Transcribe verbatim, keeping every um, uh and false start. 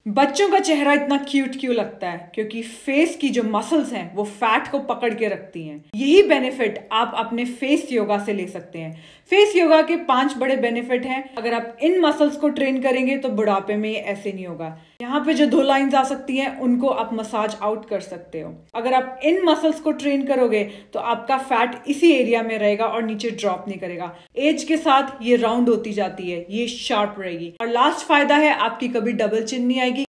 बच्चों का चेहरा इतना क्यूट क्यों लगता है? क्योंकि फेस की जो मसल्स हैं वो फैट को पकड़ के रखती हैं। यही बेनिफिट आप अपने फेस योगा से ले सकते हैं। फेस योगा के पांच बड़े बेनिफिट हैं। अगर आप इन मसल्स को ट्रेन करेंगे तो बुढ़ापे में ये ऐसे नहीं होगा। यहाँ पे जो दो लाइंस आ सकती हैं उनको आप मसाज आउट कर सकते हो। अगर आप इन मसल्स को ट्रेन करोगे तो आपका फैट इसी एरिया में रहेगा और नीचे ड्रॉप नहीं करेगा। एज के साथ ये राउंड होती जाती है, ये शार्प रहेगी। और लास्ट फायदा है, आपकी कभी डबल चिन नहीं आएगी।